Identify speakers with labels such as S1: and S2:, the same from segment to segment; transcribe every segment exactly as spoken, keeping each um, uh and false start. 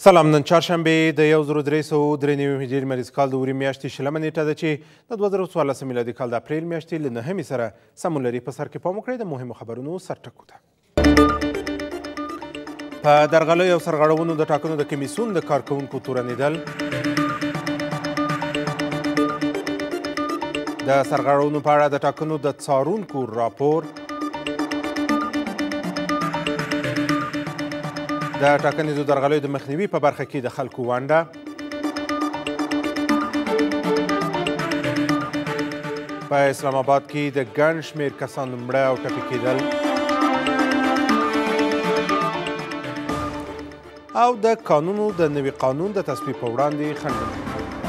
S1: سلام. نن چهارشنبې د یو زرو درې سوه درې نوي هجري لمریز کال د وری میاشتې شلمه نیټه ده چې د دوه زره څوارلسم میلادي کال د اپریل میاشتې له نهمې سره سمون لري. په سر کې پام وکړئ د مهمو خبرونو سرټکو ته. په درغلیو او سرغړونو د ټاکنو د کمیسیون د کارکوونکو تورنېدل، د سرغړونو په اړه د ټاکنو د څارونکو راپور، د ټاکنیزو درغلیو د مخنیوي په برخه کې د خلکو ونډه، په اسلام آباد کې د ګڼ شمېر کسانو مړه او ټپي کېدل او د قانونو د نوي قانون د تصویب په وړاندې خنډونه.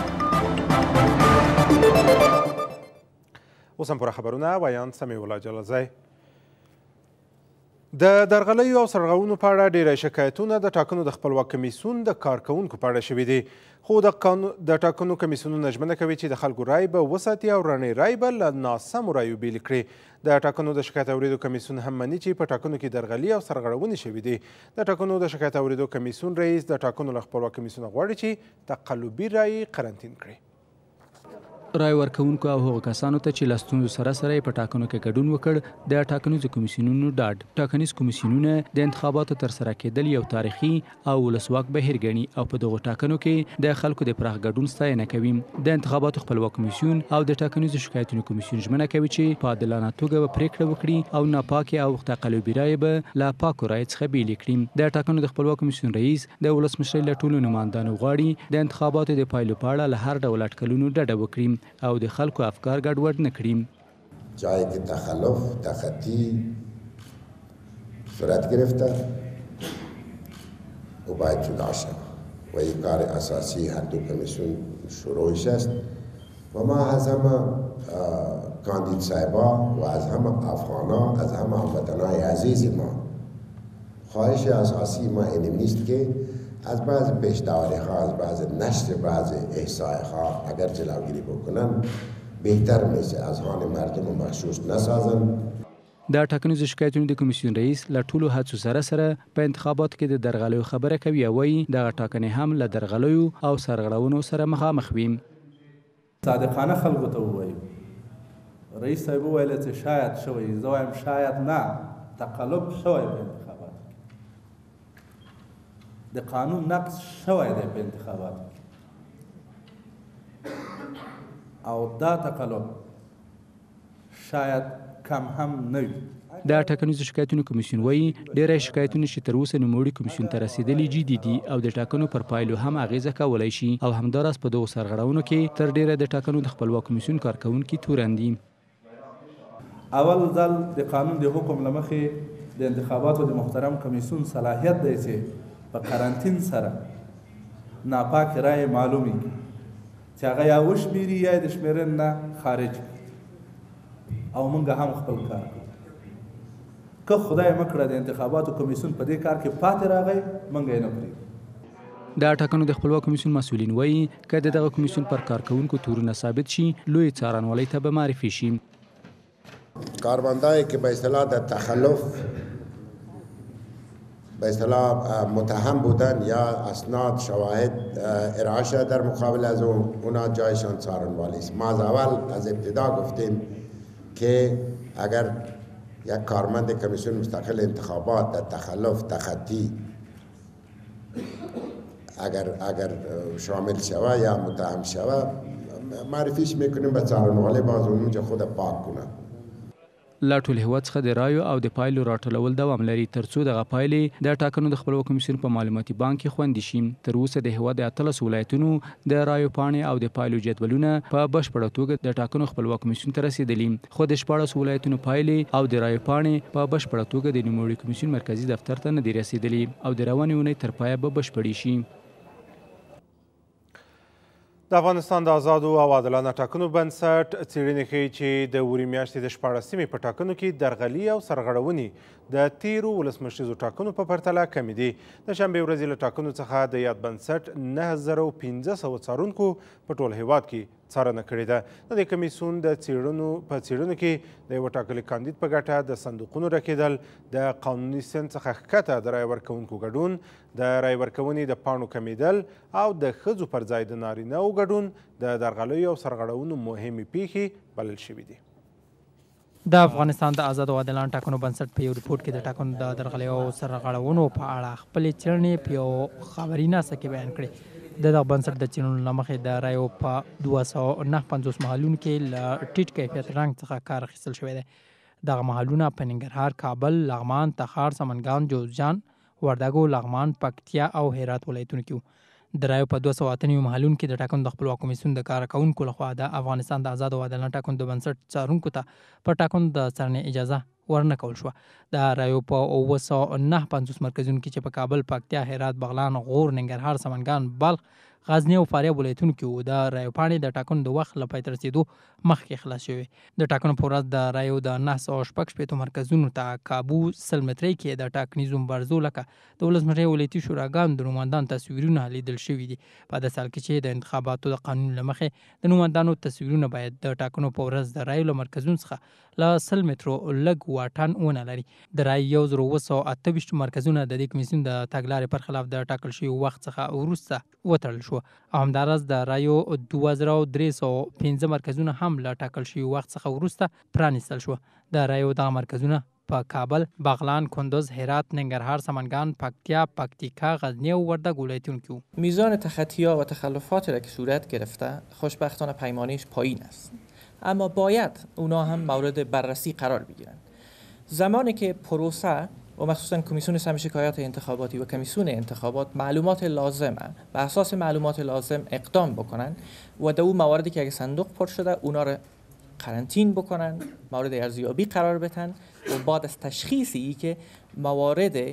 S1: اوس هم پوره خبرونه. ویاند سمیع الله جلالزی. د درغلیو او سرغړونو په اړه ډېری شکایتونه د ټاکنو د خپلواک کمیسیون د کارکوونکو په اړه شوي دي، خو د ټاکنو کمیسیونونه ژمنه کوي چې د خلکو رای به وساتي او رڼې رای به له ناسمو رایو بېلې کړي. د ټاکنو د شکایت اورېدو کمیسیون هم مني چې په ټاکنو کې درغلي او سرغړونې شوي دي. د ټاکنو د شکایت اورېدو کمیسیون رئیس د ټاکنو له خپلواک کمیسیونه غواړي چې تقلبي رای قرنطین کړي.
S2: رای ورکوونکو او هغو کسانو ته چې له ستونزو سره سره یې په ټاکنو کې ګډون وکړ د ټاکنیزو کمیسیونونو ډاډ. ټاکنیز کمیسیونونه د انتخاباتو ترسره کېدل یو تاریخي او ولسواک بهیر ګڼي او په دغو ټاکنو کې د خلکو د پراخ ګډون ستاینه کوي. د انتخاباتو خپلواک کمیسیون او د ټاکنیزو شکایتونو کمیسیون ژمنه کوي چې په عادلانه توګه به پرېکړه وکړي او ناپاکې او تقلبي رایې به له پاکو رایو څخه بېلې کړي. د ټاکنو د خپلواک کمیسیون رئیس د ولسمشرۍ له ټولو نمایندانو غواړي د انتخاباتو د پایلو په اړه له هر ډول اټکلونو ډډه وکړي او د خلکو افکار ګډوډ نه کړي.
S3: جایی که تخلف تخطی صورت گرفته و باید جدا شود و این کار اساسی هر دو کمیسیون شروعش است و ما از همه کاندید صاحبا و از همه افغانا از همه هموطنای عزیز ما خواهش اساسی ما این نیست که از بعض پیشداری ها از بعض نشر بعض احصای ها اگر جلوگیری بکنن بهتر میشه، از آن مردم مغشوش نسازن.
S2: د ټاکنیزو شکایتونو د کمیسیون رئیس له ټولو هڅو سره سره په انتخاباتو کې د درغلیو خبره کوي او وایي دغه ټاکنې هم له درغلیو او سرغړونو سره مخامخ وي.
S4: صادقانه خلکو ته ووایو. رئیس صاحب وویل چې شاید شوی، زه وایم شاید نه، تقلب شوی په انتخاباتو کې، د قانون نقض شوی دی په انتخاباتو کې او دا تقلب شاید کم هم نه وي.
S2: د ټاکنیزو شکایتونو کمیسیون وایي ډېری شکایتونه چې تر اوسه نوموړي کمیسیون ته رسېدلي جدي دي او د ټاکنو پر پایلو هم اغیزه کولی شي او همداراز په دغو سرغړونو کې تر ډېره د ټاکنو د خپلواک کمیسیون کارکوونکي تورن دي.
S4: اول ځل د قانون د حکم له مخې د انتخاباتو د محترم کمیسیون صلاحیت دی چې په قرنطین سره ناپاک رای معلومي چې هغه یا وشمېري یا د شمېرنې نه خارج او موږ هم خپل کار کوو. که خدای مکړه د انتخاباتو کمیسیون په دې کار کې پاتې راغی موږ یې نه پرېږدو.
S2: د ټاکنو د خپلواک کمیسیون مسؤلین وایي که د دغه کمیسیون پر کارکوونکو تورونه ثابت شي لوی څارنوالۍ ته به معرفي شي.
S3: کارمندایی که به اصطلاح در تخلف به اصطلاح متهم بودن یا اسناد شواهد ارائه شده در مقابل از اون اونا جایشان څارنوالی است. ما از اول از ابتدا گفتیم که اگر یک کارمند کمیسیون مستقل انتخابات در تخلف تخطی اگر اگر شامل شود یا متهم شود معرفیش میکنیم به څارنوالی باز اونجا خود پاک کنه.
S2: لا ټول هیواد څخه د رایو او د پایلو راټولول دوام لري ترڅو دغه پایلې د ټاکنو د خپلواک کمیسیون په معلوماتي بانک کې خوندي شي. تر اوسه د هیواد د اتلسو ولایتونو د رایو پاڼې او د پایلو جدولونه په بشپړه توګه د ټاکنو خپلواک کمیسیون ته رسېدلي، خو د شپاړسو ولایتونو پایلې او د رایو پاڼې په بشپړه توګه د نوموړي کمیسیون مرکزي دفتر ته نه دي رسېدلي او د روانې اونۍ تر پایه به بشپړې شي.
S1: د افغانستان د آزادو او عادلانه ټاکنو بنسټ څېړنې ښیي چې د وري میاشتې د شپاړسمې په ټاکنو کې درغلي او سرغړونې د تیرو ولسمشریزو ټاکنو په پرتله کمې دي. د شنبې ورځې له ټاکنو څخه د یاد بنسټ نهه زره پنځه سوه څارونکو په ټول هیواد کې څارنه کړې ده. د دې کمیسیون د څېړنو په څېړنو کې د یوه ټاکلي کاندید په ګټه د صندوقونو ډکېدل، د قانوني سن څخه ښکته د رایې ورکوونکو ګډون، د رایې ورکونې د پاڼو کمیدل او د ښځو پر ځای د نارینهو ګډون د درغلیو او سرغړونو مهمې پیښې بلل شوي دي.
S5: د افغانستان د آزاد او عادلانه ټاکنو بنسټ په یو ریپورټ کې د ټاکنو د درغلیو او سرغړونو په اړه خپلې څېړنې په یو خبري ناسته کې بیان کړې. د دغه بنسټ د څېړنو له مخې د رایو په دوه سوه نهه پنځوس محلونو کې له ټیټ کیفیت رنګ څخه کار اخیستل شوی دی. دغه محلونه په ننګرهار، کابل، لغمان، تخار، سمنګان، جوزجان، وردګو، لغمان، پکتیا او هرات ولایتونو کې وو. د رایو په دوه سوه اته نوي محلونو کې د ټاکنو د خپلواک کمیسیون د کارکوونکو لخوا د افغانستان د آزاد او عادلانه ټاکنو د بنسټ څارونکو ته په ټاکنو د څارنې اجازه ورنه کول شوه. د رایو په اوه سوه نهه پنځوس مرکزونو کې چې په کابل، پکتیا، هرات، بغلان، غور، ننګرهار، سمنګان، بلخ، غزنی او فاریاب ولایتونو کې وو، د رایو پاڼې د ټاکنو د وخت له پای ته رسېدو مخکې خلاص شوې. د ټاکنو په ورځ د رایو د نهه سوه شپږ شپېتو مرکزونو ته کابو سل مترۍ کې د ټاکنیزو مبارزو لکه د ولسمشرۍ ولایتي شوراګانو د نوماندانو تصویرونه لیدل شوي دي. په داسې حال کې چې د انتخاباتو د قانون له مخې د نوماندانو تصویرونه باید د ټاکنو په ورځ د رایو له مرکزونو څخه له سل مترو لږ واټن ونه لري. د رایو یو زر اوه سوه اته ویشت مرکزونه د دې کمیسیون د تګلارې پر خلاف د ټاکل شوي وخت څخه وروسته وتړل شو. او همداراز د رایو دوه زره درې سوه پنځه مرکزونه هم له ټاکل شوي وخت څخه وروسته پرانیستل شو. د رایو دغه مرکزونه په کابل، بغلان، کندز، هرات، ننګرهار، سمنگان، پکتیا، پکتیکا، غزنی و وردگ ولایتون که
S6: میزان تخطی‌ها و تخلفاتی را که صورت گرفته خوشبختانه پیمانش پایین است، اما باید اونا هم مورد بررسی قرار بگیرند. زمانی که پروسه و مخصوصا کمیسیون سم شکایات انتخاباتی و کمیسیون انتخابات معلومات لازمه به اساس معلومات لازم اقدام بکنن و در اون مواردی که اگه صندوق پر شده اونا رو قرنطین بکنن، مورد ارزیابی قرار بدن و بعد از تشخیصی که موارد اه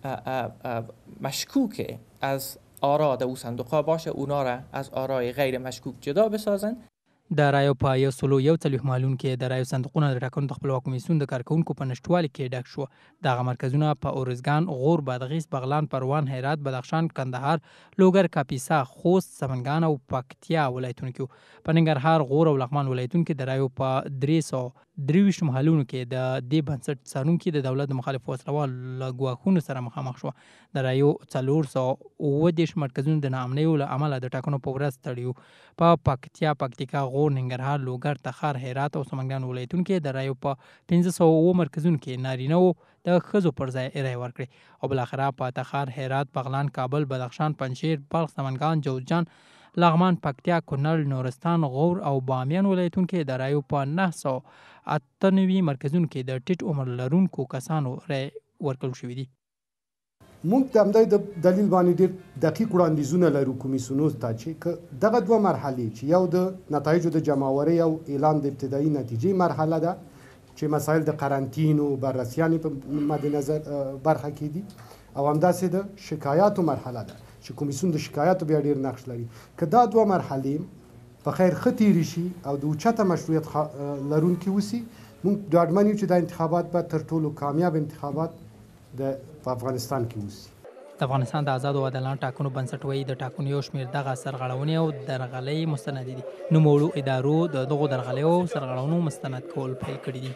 S6: اه اه مشکوک از آرا در اون صندوق‌ها باشه اونا را از آرای غیر مشکوک جدا بسازن.
S5: د رایو په یو سلو یو څلوېښت محلونو کې د رایو صندوقونه د ټاکنو د خپلواک کمیسیون د کارکوونکو په نشتوالي کې ډک شو. دغه مرکزونه په ارزګان، غور، بادغیس، بغلان، پروان، هرات، بدخشان، کندهار، لوګر، کاپیسا، خوست، سمنګان او پکتیا ولایتونو کې. په ننګرهار، غور او لغمان ولایتونو کې د رایو په درې سوه درې ویشت محلونو کې د دې بنسټ څارونکي د دولت د مخالف وسلوالو ګواښونو سره مخامخ شو. د رایو څلور سوه اووه دېرش مرکزونو د ناامنیو له امله د ټاکنو په ورځ تړي. په پکتیا، پکتیکا، غور، ننګرهار، لوګر، تخار، هرات او سمنګان ولایتونو کې د رایو په پنځه سوه اووه مرکزونو کې نارینه وو د ښځو پر ځای رایې ورکړې. او بالاخره په تخار، هرات، بغلان، کابل، بدخشان، پنجشیر، بلخ، سمنګان، جوزجان، لغمان، پکتیا، کونړ، نورستان، غور او بامیان ولایتونو کې د رایو په نهه سوه اته نوي مرکزونو کې د ټیټ عمر لرونکو کسانو رایې ورکړل شوي دي.
S7: موږ د همدې د دلیل باندې ډېر دقیق وړاندیزونه لرو کمیسیونو ته چې دغه دوه مرحلې چې یو د نتایجو د جمعآورۍ او اعلان د ابتدایي نتیجې مرحله ده چې مسایل د قرنطین او بررسیانې په مد نظر برخه کې دي، او همداسې د شکایاتو مرحله ده چې کمیسیون د شکایاتو بیا ډېر نقش لري. که دا دوه مرحلې په خیر ښه تېرې شي او د اوچته مشروعیت لرونکي اوسي، موږ ډاډمن یو چې دا انتخابات به تر ټولو کامیاب انتخابات د په افغانستان کې اوسي.
S5: د افغانستان د آزاد او عادلانه ټاکنو بنسټ وایي د ټاکنو یو شمېر دغه سرغړونې او درغلۍ مستند دي. نوموړو ادارو د دغو درغلیو او سرغړونو مستند کول پیل کړي دي.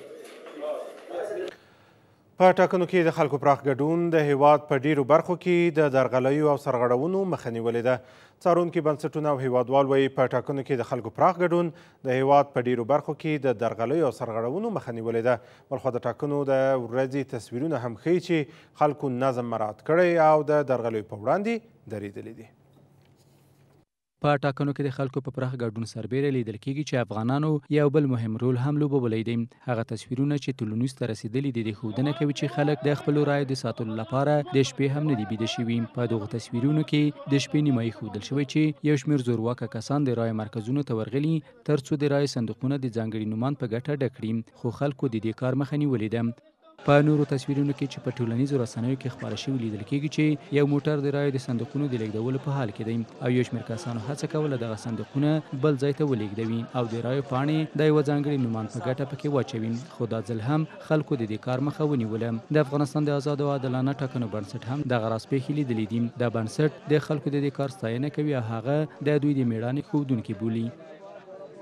S1: په ټاکنو کې د خلکو پراخ ګډون د هیواد په ډیرو برخو کې د درغلیو او سرغړونو مخه نیولې ده. څارونکي بنسټونه او هیوادوال وایي په ټاکنو کې د خلکو پراخ ګډون د هیواد په ډیرو برخو کې د درغلیو او سرغړونو مخه نیولې ده. بلخوا د ټاکنو د ورځې تصویرونه هم ښیي چې خلکو نظم مراعات کړی او د درغلیو په وړاندې درېدلي دي.
S2: په ټاکنو کې د خلکو په پراخ ګډون سربیره لیدل کېږي چې افغانانو یو بل مهم رول هم لوبولی دی. هغه تصویرونه چې ټولنیز ته رسېدلي دي د ښودنه کوي چې خلک د خپلو رایو د ساتلو لپاره د شپې هم نه دي بیده شوي. په دغو تصویرونو کې د شپې نیمایي ښودل شوی چې یو شمېر زورواکه کسان د رایو مرکزونو ته ورغلي تر څو د رایو صندوقونه د ځانګړي نومان په ګټه ډک کړي، خو خلکو د دې کار مخه نیولې ده. په نورو تصویرونو کې چې په ټولنیزو رسنیو کې خپاره شوي لیدل کېږي چې یو موټر د رایو د صندوقونو د لیږدولو په حال کې دی او یو شمېر کسانو هڅه کوله دغه صندوقونه بل ځای ته ولیږدوي او د رایو پاڼې د یوه ځانګړي نومان په ګټه پکې واچوي، خو دا ځل هم خلکو د دې کار مخه ونیوله. د افغانستان د آزاد او عادلانه ټاکنو بنسټ هم دغه راز پېښې لیدلي دي. دا بنسټ د خلکو د دې کار ستاینه کوي او هغه د دوی د مېړانې ښودونکي بولي.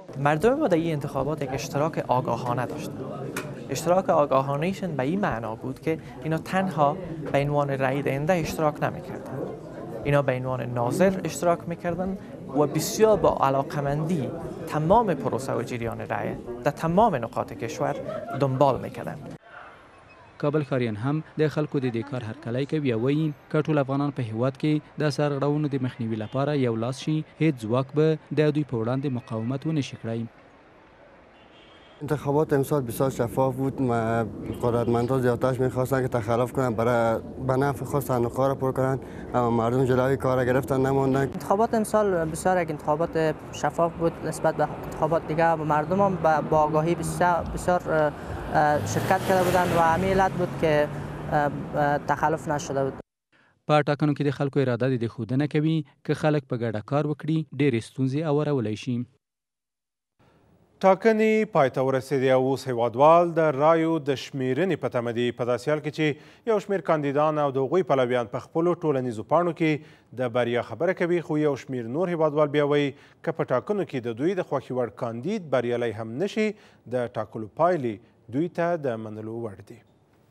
S6: مردم ما در این انتخابات یک اشتراک آگاهانه داشتن. اشتراک آگاهانهشون به این معنا بود که اینا تنها به عنوان رأی دهنده اشتراک نمیکردن، اینا به عنوان ناظر اشتراک میکردن و بسیار با علاقمندی تمام پروسه و جریان رأی در تمام نقاط کشور دنبال میکردن.
S2: کابل ښاریان هم د خلکو د دې کار هرکلی کوي او وایي که ټول افغانان په هیواد کې د سرغړونو د مخنیوي لپاره یو لاس شي، هیڅ ځواک به د دوی په وړاندې مقاومت ونشي کړی.
S8: انتخابات امسال بسیار شفاف بود. قدرتمندان زیادترش میخواستن که تخلف کنن برای به نفع خود صندوق‌ها را پر کنن، اما مردم جلوی کار گرفتن نماندن.
S9: انتخابات امسال بسیار یک انتخابات شفاف بود نسبت به انتخابات دیگه و مردم هم با آگاهی بسیار بسیار شرکت کرده بودند و همین علت بود که تخلف نشده بود.
S2: په ټاکنو کې د خلکو اراده د ښودنه کوي که خلک په ګډه کار وکړي ډېرې ستونزې اورولی شي.
S1: ټاکنې پای ته ورسېدې او اوس هیوادوال د رایو د شمیرنې په تمه دي، په داسې حال کې چې یو شمېر کاندیدان او د هغوی پلویان په خپلو ټولنیزو پاڼو کې د بریا خبره کوي، خو یو شمېر نور هیوادوال بیا وایي که په ټاکنو کې د دوی د خوښې وړ کاندید بریالی هم نشي، د ټاکلو پایلې دوی ته د منلو وړ دي.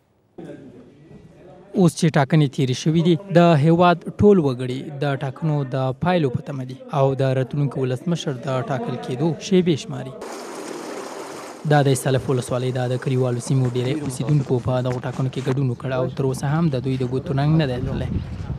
S5: اوس چې ټاکنې تیرې شوي دي د هیواد ټول وګړي د ټاکنو د پایلو په تمه دي او د راتلونکي ولسمشر د ټاکل کېدو شیبې شماري. دا د سلف ولسوالۍ د کلیوالو سیمو ډېری اوسېدونکو په دغو ټاکنو کې ګډون وکړ او تر اوسه هم د دوی د ګوتو رنګ نه دی تللی.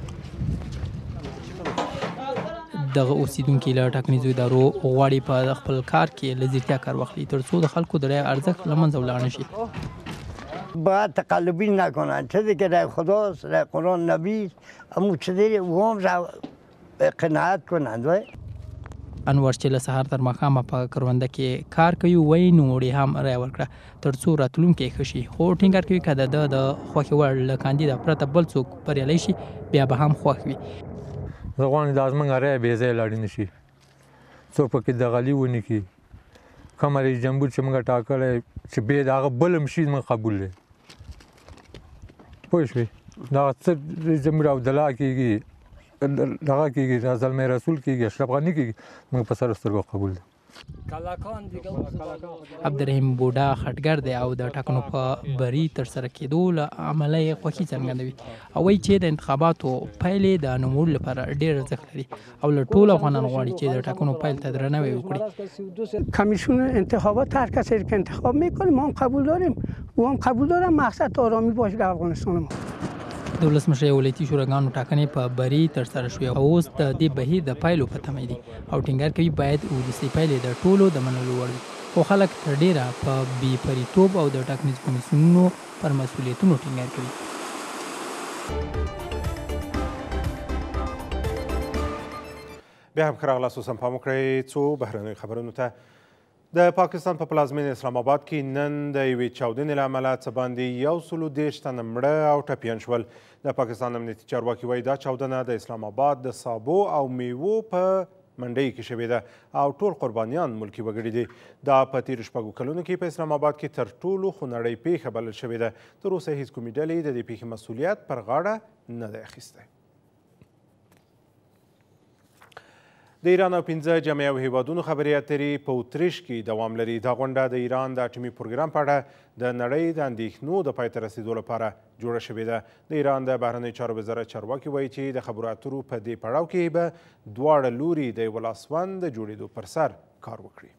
S5: دغه اوسېدونکي له ټاکنیزو ادارو غواړي په خپل کار کې له ځیرتیا کار واخلي تر څو د خلکو د رایې ارزښت له منځه ولاړ نه شي.
S10: باید تقلبی نکنن، چیزی که رای خداست، رای قرآن نبی، اما چیزی او هم قناعت کنند.
S5: انور چې له سهار تر ماښامه په کرونده کې کار کوي وایي نوموړي هم رایه ورکړه تر څو راتلونکی ښه شي، خو ټینګار کوي که د ده د خوښې وړ له کاندیده پرته بل څوک بریالی شي بیا به هم خوښ وي.
S11: زه غواړم دا زموږ رایه بې ځایه لاړې نه شي، څوک پکې دغلي ونه کړي. کوم رئیس جمهور چې موږ ټاکلی چې بې د هغه بل هم شي زموږ قبول دی. پوه شوې دغه څه رئیس جمهور عبدالله کېږي، دغه کېږي زلمی رسول کېږي، اشرف غني کېږي، موږ په سر سترګو قبول دی.
S5: عبدالرحیم بوډا خټګر دی او د ټاکنو په بري ترسره کېدو له امله یې خوښي څرګندوي او وایي چې د انتخاباتو پایلې د نوموړو لپاره ډېر ارزښت لري او له ټولو افغانانو غواړي چې د ټاکنو پیل ته درناوی وکړي.
S12: کمیسیون انتخابات هر کسی که انتخاب میکنه ما هم قبول داریم، او هم قبول دارم، مقصد آرامی باشه در افغانستان ما.
S5: د ولسمشر ولایتي شوراګانو ټاکنې په بري ترسره شوې او اوس د دې بهیر د پایلو په تمه دي او ټینګار کوي باید ولسي پایلې د ټولو د منلو وړ وي، خو خلک تر ډېره په بې پریتوب او د ټاکنیزو کمیسیونونو پر مسؤلیتونو ټینګار کوي.
S1: بیا هم ښه راغلاست. اوس هم پام وکړئ څو بهرنیو خبرونو ته. د پاکستان په پلازمینې اسلام آباد کې نن د یوې چاودنې له امله څه باندې یو سلو دېرش تنه مړه او ټپیان شول. د پاکستان امنیتي چارواکي وایي دا چاودنه د اسلام آباد د سابو او میوو په منډۍ کې شوې ده او ټول قربانیان ملکي وګړي دي. دا په تېرو شپږو کلونو کې په اسلام آباد کې تر ټولو خونړۍ پیښه بلل شوې ده. تر اوسه هیڅ کومې ډلې د دې پیښې مسؤلیت پر غاړه نه دی اخیستی. د ایران او پنځه جامعه هیوادونو خبرې اترې په اتریش کې دوام لري. دا غونډه د ایران د اټومي پروګرام په اړه د نړۍ د اندېښنو د پای ته رسېدو لپاره جوړه شوې ده. د ایران د بهرنیو چارو وزارت چارواکي وایي چې د خبرو اترو په دې پړاو کې به دواړه لوري د یوه لاسوند د جوړېدو پر سر کار وکړي.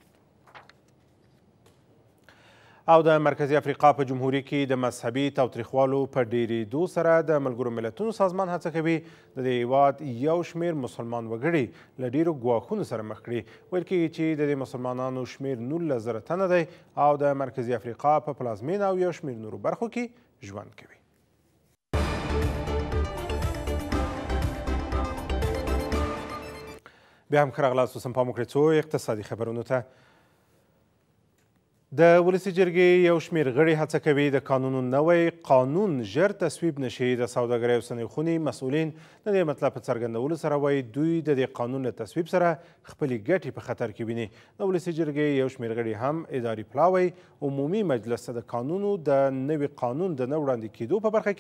S1: او د مرکزي افریقا په جمهوریت کې د مذهبي تاوتریخوالو په ډېرېدو سره د ملګرو ملتونو سازمان هڅه کوي د دې هېواد یو شمېر مسلمان وګړي له ډېرو ګواښونو سره مخ کړي. ویل کېږي چې د دې مسلمانانو شمېر نولس زره تنه دی او د مرکزي افریقا په پلازمینه او یو شمېر نورو برخو کې ژوند کوي. بیا هم ښه راغلاست. اوس هم پام وکړئ څو اقتصادي خبرونو ته. د ولسي جرګې یو شمېر غړي هڅه کوي د قانونو نوی قانون ژر تصویب نشي. د سوداګرۍ اوسنۍ خونې مسؤلین د دې مطلب په څرګندولو سره وایي دوی د دې قانون له تصویب سره خپلې ګټې په خطر کې ویني. د ولسي جرګې یو شمېر غړي هم اداري پلاوی عمومي مجلس ته د قانونو د نوي قانون د نه وړاندې کېدو په برخه کې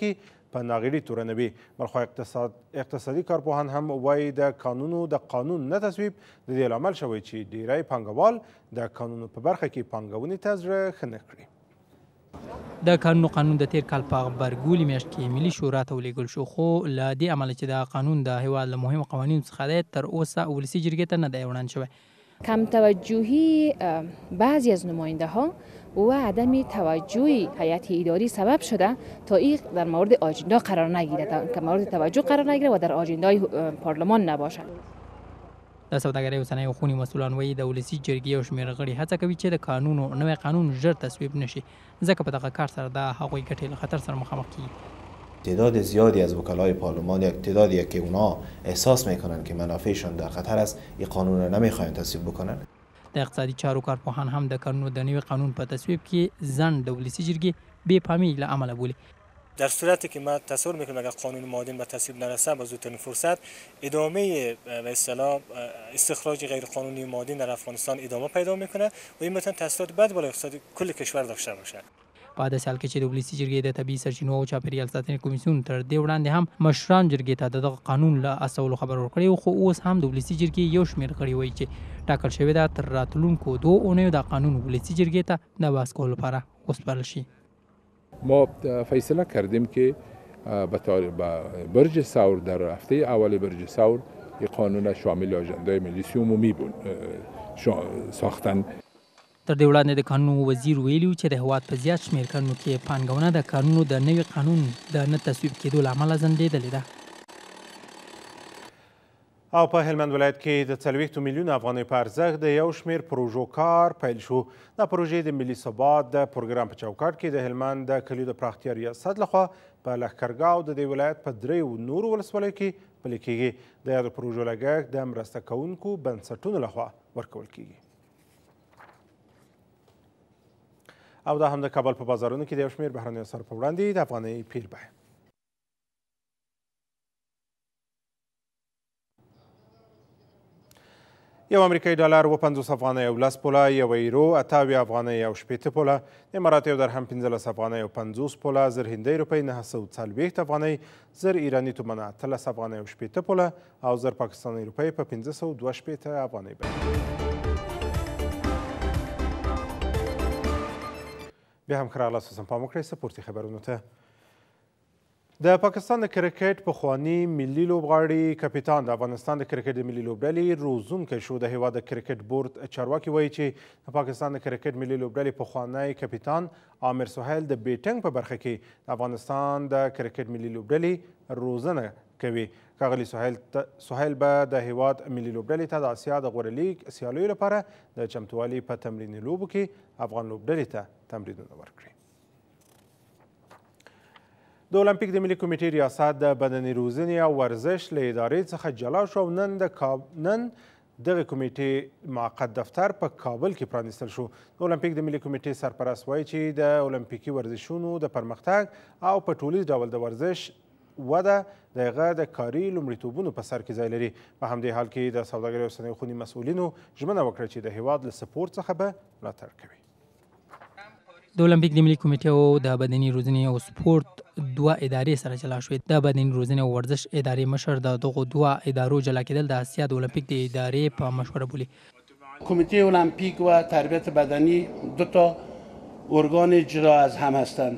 S1: په ناغېړي تورنوي. بلخوا اقتصاد اقتصادي کارپوهان هم وایي د قانونو د قانون نه تصویب د دې لامل شوی چې ډیری پانګوال د قانونو په برخه کې پانګونې ته زړه ښه نه کړي.
S5: د قانون قانون د تیر کال په غبرګولي میاشت کې ملي شورا ته ولیږل شو، خو له دې امله چې د قانون د هیواد له مهمو قوانینو څخه دی تر اوسه ولسي جرګې ته نه دی وړاندې شوی.
S13: کم توجهی بعضی از نماینده ها و عدم توجه هیئت اداری سبب شده تا این در مورد آجندا قرار نگیرد، که مورد توجه قرار نگیرد و در آجندای پارلمان نباشد.
S5: د سوداګرۍ اوسنیو خوني مسؤلان وایي د ولسي جرګې یو شمېر غړي هڅه کوي چې د قانونو نوی قانون ژر تصویب نشي، ځکه په دغه کار سره د هغوی ګټې له خطر سره مخامخ کیږي.
S14: تعداد زیادی از وکلای پارلمان یک تعدادی که اونا احساس میکنن که منافعشان در خطر است این قانون را نمیخواین تصویب بکنن.
S5: د اقتصادي چارو کارپوهان هم د قانونو د نوي قانون په تصویب کې ځنډ د ولسي جرګې بې پامي له امله بولي.
S15: در صورتی که ما تصور میکنیم اگر قانون معادن به تصویب نرسه با زودترین فرصت ادامه به اصطلاح استخراج غیر قانونی معادن در افغانستان ادامه پیدا میکنه و این میتونه تاثیرات بد بالای اقتصاد کل کشور داشته باشه.
S5: په داسې حال کې چې د ولسي جرګې د طبیعي سرچینو او چاپیریال ساتنې کمیسیون تر دې وړاندې هم مشران جرګې ته دغه قانون له اصولو خبر ورکړی، خو اوس هم د ولسي جرګې یو شمېر غړي وایي چې ټاکل شوې ده تر راتلونکو دوو اونیو د قانون ولسي جرګې ته د بحث کولو لپاره وسپارل شي.
S16: ما فیصله کردیم که به برج ثور در هفته اول برج ثور این قانون شامل اجندای مجلس عمومی ساختن.
S5: تر دې وړاندې د قانونو وزیر ویلي چې د هېواد په زیات شمېر کړنو کې پانګونه د قانونو د نوي قانون د نه تصویب کېدو له امله ځنډېدلې ده.
S1: او په هلمند ولایت کې د څلوېښتو میلیونو افغانیو په ارزښت د یو شمېر پروژو کار پیل شو. دا پروژې د ملي ثبات د پروګرام په چوکاټ کې د هلمند د کلیو د پراختیا ریاست لخوا په لښکرګاو د دې ولایت په دریو نورو ولسوالیو کې پلي کېږي. د یادو پروژو لګښت د مرسته کوونکو بنسټونو لخوا ورکول کېږي. او دا هم د کابل په بازارونو کې د یو شمېر بهرنیو اسعارو په وړاندې د افغانۍ پیر بیه. یو امریکایي ډالر اوه پنځوس افغانۍ او لس پوله، یو ایرو اته اویا افغانۍ او شپېته پوله، د اماراتو یو درهم پنځلس افغانۍ او پنځوس پوله، زر هندۍ روپۍ نهه سوه څلوېښت افغانۍ، زر ایراني تومنه اتلس افغانۍ او شپېته پوله او زر پاکستاني روپۍ په پنځه سوه دوه شپېته افغانۍ بدلېږي. بیا هم ښه راغلاست، اوس هم پام وکړئ سپورتي خبرونو ته. د پاکستان د کرکټ پخواني ملي لوبغاړي کپتان د افغانستان د کرکټ د ملي لوبډلې روزونکی شو. د هیواد د کرکټ بورډ چارواکي وایي چې د پاکستان د کرکټ ملي لوبډلې پخوانی کپتان عامر سهیل د بیټنګ په برخه کې د افغانستان د کرکټ ملي لوبډلې روزنه کوي. ښاغلي سهیل به د هیواد ملي لوبډلې ته د اسیا د غوره لیګ سیالیو لپاره د چمتووالي په تمریني لوبو کې افغان لوبډلې ته تمرینونه ورکړي. د اولمپیک د ملي کمیټې ریاست د بدني روزنې او ورزش له ادارې څخه جلا شو او نن د نن دغه کمیټې معقد دفتر په کابل کې پرانیستل شو. د اولمپیک د ملي کمیټې سرپرست وایي چې د اولمپیکي ورزشونو د پرمختګ او په ټولیز ډول د ورزش وده د هغه د کاري لومړیتوبونو په سر کې ځای لري. په همدې حال کې د سوداګرۍ اوسنیو خوني مسؤلینو ژمنه وکړه چې د هیواد له سپورت څخه به ملاتړ کوي.
S5: د اولمپیک د ملي کمیټې او د بدني روزنې او سپورت دوه ادارې سره جلا شوې. د بدني روزنې او ورزش ادارې مشر د دغو دوه ادارو جلا کېدل د اسیا د اولمپیک د ادارې په مشوره بولي.
S17: کمیته المپیک و تربیت بدنی دو تا ارگان جدا از هم هستند.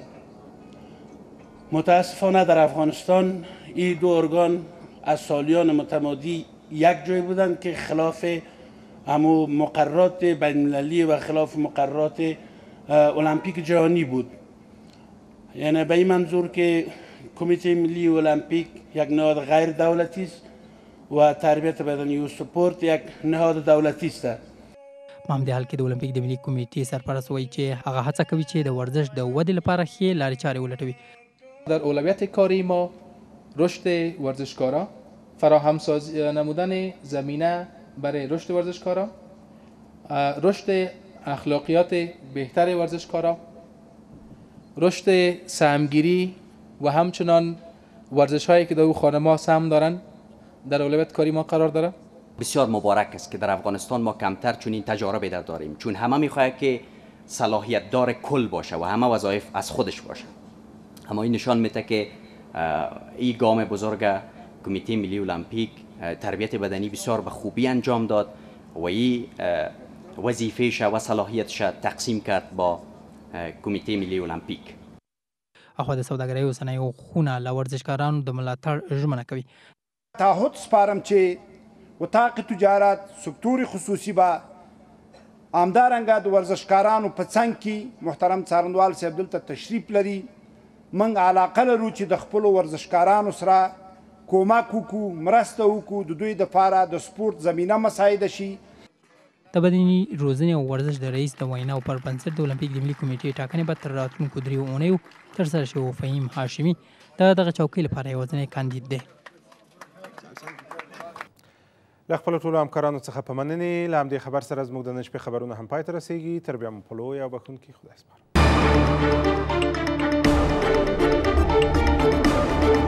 S17: متاسفانه در افغانستان این دو ارگان از سالیان متمادی یک جای بودند که خلاف همو مقررات بین المللی و خلاف مقررات المپیک جهانی بود. یعنی به این منظور که کمیته ملی المپیک یک نهاد غیر دولتی است و تربیت بدنی و سپورت یک نهاد دولتی است.
S5: په همدې حال کې د اولمپیک د ملي کمیټې سرپرست وایي چې هغه هڅه کوي چې د ورزش د ودې لپاره ښې لارې چارې ولټوي.
S18: در اولویت کاری ما رشد ورزشکارا، فراهم سازی نمودن زمینه برای رشد ورزشکارا، رشد اخلاقیات بهتر ورزشکارا، رشد سهمگیری و همچنان ورزش هایی که در خانه ما سهم دارن در اولویت کاری ما قرار داره.
S19: بسیار مبارک است که در افغانستان ما کمتر چنین تجاربی در داریم، چون همه میخواهد که صلاحیت دار کل باشه و همه وظایف از خودش باشه. اما این نشان میده که این گام بزرگ کمیته ملی المپیک تربیت بدنی بسیار به خوبی انجام داد و این وظیفه‌ش و صلاحیتش تقسیم کرد با کمیته ملی المپیک.
S5: اخوا د سوداګرۍ اوسنیو خونه له ورزشکارانو د ملاتړ ژمنه کوي.
S20: تعهد سپارم چې وطاق تجارت سکتور خصوصي به همدارنګه د ورزشکارانو په څنګ کې محترم څارنوال صاحب دلته تشریف لري. موږ علاقه لرو چې د خپلو ورزشکارانو سره کومک وکړو، مرسته وکړو، د دوی دپاره د سپورت زمینه مساعده شي.
S5: د بدني روزنې او ورزش د رئیس د ویناو پر بنسټ د اولمپیک د ملي کمیټې ټاکنې به تر راتلونکو دریو اونیو ترسره شي. فهیم هاشمي د دغه چوکۍ لپاره یوازینی کاندید دی.
S1: له خپلو ټولو همکارانو څخه په مننې له همدې خبر سره زموږ د نن شپې خبرونه هم پای ته رسیږي. تر بیا مو په لوی او بښونکي خدای سپارم.